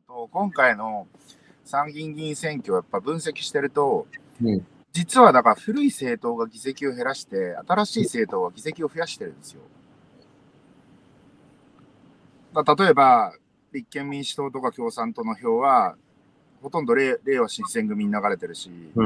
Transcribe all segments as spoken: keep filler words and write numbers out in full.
と、今回の参議院議員選挙をやっぱ分析してると、 うん、 実はだから古い政党が議席を減らして、新しい政党が議席を増やしてるんですよ。だ例えば、立憲民主党とか共産党の票は、ほとんど令和新選組に流れてるし、 うん、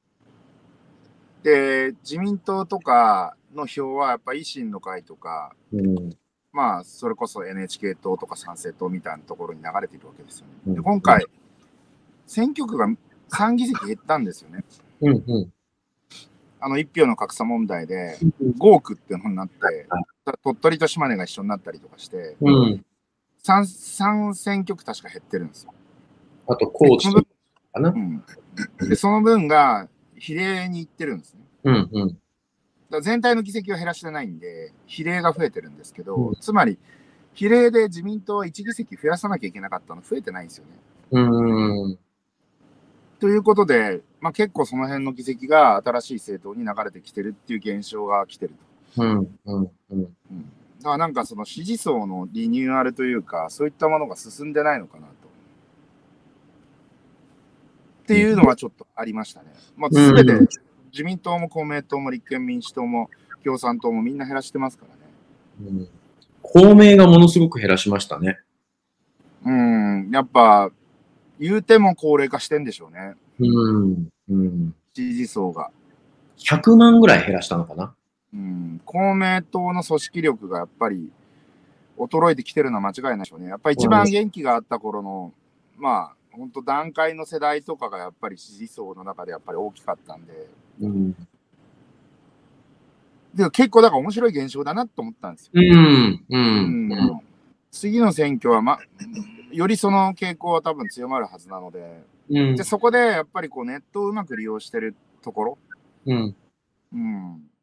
で、自民党とかの票はやっぱ維新の会とか、 うん、 まあ、それこそ エヌエイチケー 党とか参政党みたいなところに流れているわけですよね。で、今回、選挙区がさん議席減ったんですよね。 うん、うん。 あの、一票の格差問題で、ごおくっていうのになって、鳥取と島根が一緒になったりとかして、 うん。 3、三選挙区確か減ってるんですよ。 あと、高知とかな。 うん。で、その分が比例にいってるんですね。 うん、うん。 だから全体の議席は減らしてないんで、比例が増えてるんですけど、 うん、 つまり、比例で自民党はいち議席増やさなきゃいけなかったの増えてないんですよね。 うん。とということで、まあ、結構その辺の議席が新しい政党に流れてきてるっていう現象が来てると。 うん、うん、うん。 うん、だからなんかその支持層のリニューアルというか、そういったものが進んでないのかなと。っていうのはちょっとありましたね。まあ、すべて自民党も公明党も立憲民主党も共産党もみんな減らしてますからね。 うん、公明がものすごく減らしましたね。 うん、やっぱ、言うても高齢化してんでしょうね。 うん、うん。 支持層が。 ひゃくまんぐらい減らしたのかな。 うん、公明党の組織力がやっぱり衰えてきてるのは間違いないでしょうね。やっぱり一番元気があった頃の、まあ、本当段階の世代とかがやっぱり支持層の中でやっぱり大きかったんで。 うん。 で結構だから面白い現象だなと思ったんですよ。 うん、うん。 うん、次の選挙は、ま、よりその傾向は多分強まるはずなので、 うん、 でそこでやっぱりこうネットをうまく利用してるところ、 うん。 うん、